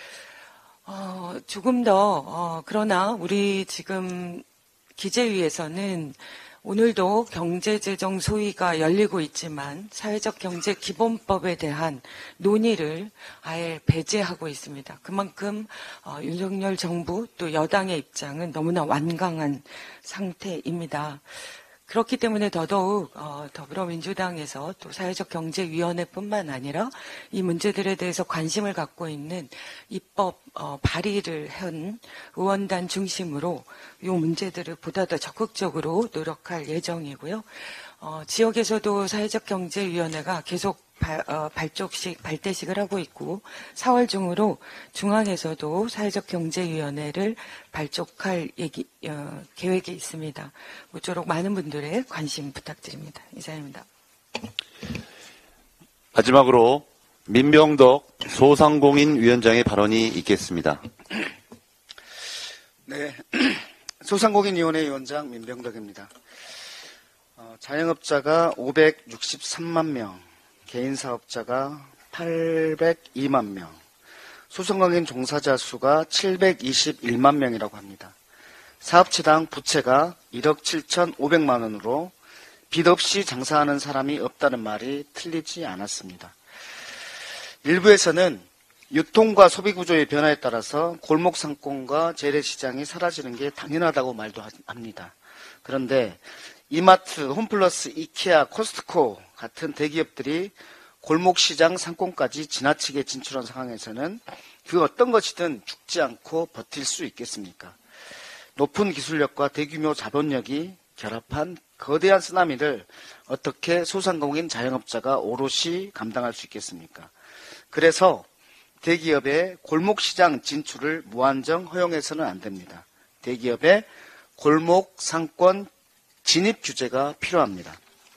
S13: 조금 더 그러나 우리 지금 기재위에서는 오늘도 경제재정 소위가 열리고 있지만 사회적 경제 기본법에 대한 논의를 아예 배제하고 있습니다. 그만큼 윤석열 정부 또 여당의 입장은 너무나 완강한 상태입니다. 그렇기 때문에 더더욱 더불어민주당에서 또 사회적 경제위원회뿐만 아니라 이 문제들에 대해서 관심을 갖고 있는 입법 발의를 한 의원단 중심으로 이 문제들을 보다 더 적극적으로 노력할 예정이고요. 지역에서도 사회적 경제위원회가 계속 발대식을 하고 있고 4월 중으로 중앙에서도 사회적 경제위원회를 발족할 계획이 있습니다. 모쪼록 많은 분들의 관심 부탁드립니다. 이상입니다.
S1: 마지막으로 민병덕 소상공인 위원장의 발언이 있겠습니다.
S14: 네, 소상공인위원회 위원장 민병덕입니다. 자영업자가 563만 명, 개인사업자가 802만 명, 소상공인 종사자 수가 721만 명이라고 합니다. 사업체당 부채가 1억 7,500만 원으로 빚 없이 장사하는 사람이 없다는 말이 틀리지 않았습니다. 일부에서는 유통과 소비구조의 변화에 따라서 골목상권과 재래시장이 사라지는 게 당연하다고 말도 합니다. 그런데 이마트, 홈플러스, 이케아, 코스트코 같은 대기업들이 골목시장 상권까지 지나치게 진출한 상황에서는 그 어떤 것이든 죽지 않고 버틸 수 있겠습니까? 높은 기술력과 대규모 자본력이 결합한 거대한 쓰나미를 어떻게 소상공인 자영업자가 오롯이 감당할 수 있겠습니까? 그래서 대기업의 골목시장 진출을 무한정 허용해서는 안 됩니다. 대기업의 골목 상권 진입 규제가 필요합니다.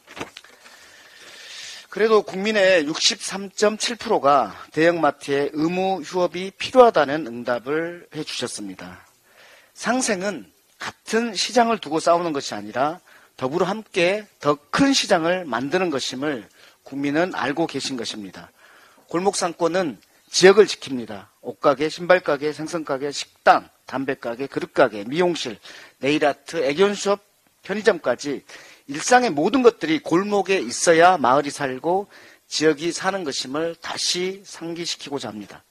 S14: 그래도 국민의 63.7%가 대형마트의 의무 휴업이 필요하다는 응답을 해주셨습니다. 상생은 같은 시장을 두고 싸우는 것이 아니라 더불어 함께 더 큰 시장을 만드는 것임을 국민은 알고 계신 것입니다. 골목상권은 지역을 지킵니다. 옷가게, 신발가게, 생선가게, 식당, 담배가게, 그릇가게, 미용실, 네일아트, 애견수업, 편의점까지 일상의 모든 것들이 골목에 있어야 마을이 살고 지역이 사는 것임을 다시 상기시키고자 합니다.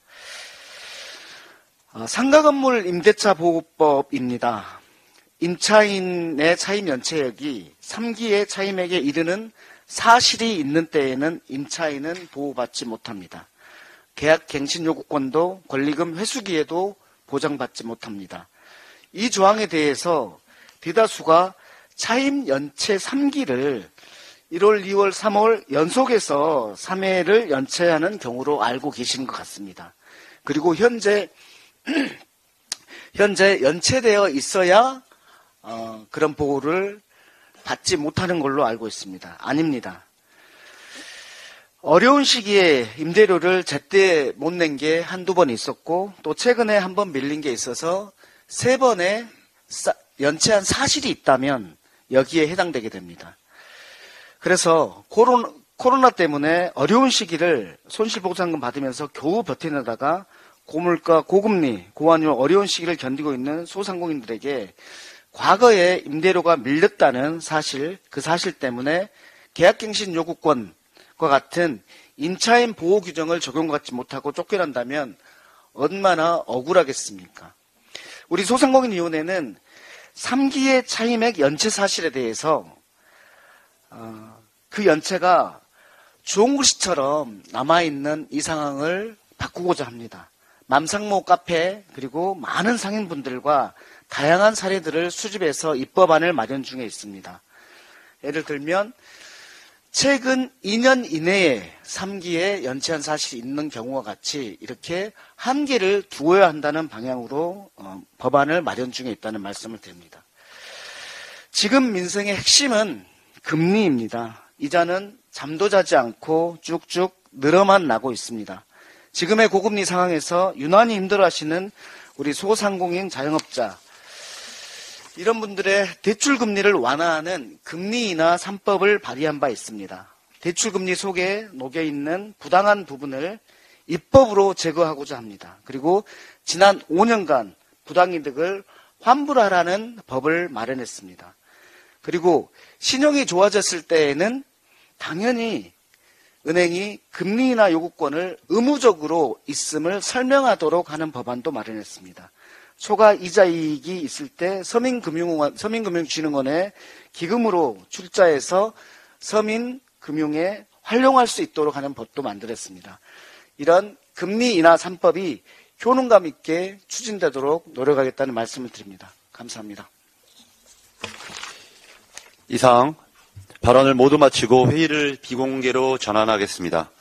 S14: 상가건물 임대차 보호법입니다. 임차인의 차임 연체액이 3기의 차임액에 이르는 사실이 있는 때에는 임차인은 보호받지 못합니다. 계약 갱신 요구권도 권리금 회수기에도 보장받지 못합니다. 이 조항에 대해서 대다수가 차임 연체 3기를 1월, 2월, 3월 연속해서 3회를 연체하는 경우로 알고 계시는 것 같습니다. 그리고 현재 연체되어 있어야 그런 보호를 받지 못하는 걸로 알고 있습니다. 아닙니다. 어려운 시기에 임대료를 제때 못 낸 게 한두 번 있었고 또 최근에 한 번 밀린 게 있어서 3번의 연체한 사실이 있다면 여기에 해당되게 됩니다. 그래서 코로나 때문에 어려운 시기를 손실보상금 받으면서 겨우 버티느다가 고물가, 고금리, 고환율 어려운 시기를 견디고 있는 소상공인들에게 과거에 임대료가 밀렸다는 사실, 그 사실 때문에 계약갱신 요구권과 같은 임차인 보호 규정을 적용받지 못하고 쫓겨난다면 얼마나 억울하겠습니까? 우리 소상공인위원회는 3기의 차임액 연체 사실에 대해서 그 연체가 주홍글씨처럼 남아있는 이 상황을 바꾸고자 합니다. 맘상모 카페 그리고 많은 상인분들과 다양한 사례들을 수집해서 입법안을 마련 중에 있습니다. 예를 들면 최근 2년 이내에 3기에 연체한 사실이 있는 경우와 같이 이렇게 한계를 두어야 한다는 방향으로 법안을 마련 중에 있다는 말씀을 드립니다. 지금 민생의 핵심은 금리입니다. 이자는 잠도 자지 않고 쭉쭉 늘어만 나고 있습니다. 지금의 고금리 상황에서 유난히 힘들어하시는 우리 소상공인 자영업자 이런 분들의 대출금리를 완화하는 금리 인하 3법을 발의한 바 있습니다. 대출금리 속에 녹여있는 부당한 부분을 입법으로 제거하고자 합니다. 그리고 지난 5년간 부당이득을 환불하라는 법을 마련했습니다. 그리고 신용이 좋아졌을 때에는 당연히 은행이 금리 인하 요구권을 의무적으로 있음을 설명하도록 하는 법안도 마련했습니다. 초과 이자 이익이 있을 때 서민금융진흥원에 기금으로 출자해서 서민금융에 활용할 수 있도록 하는 법도 만들었습니다. 이런 금리 인하 3법이 효능감 있게 추진되도록 노력하겠다는 말씀을 드립니다. 감사합니다.
S1: 이상 발언을 모두 마치고 회의를 비공개로 전환하겠습니다.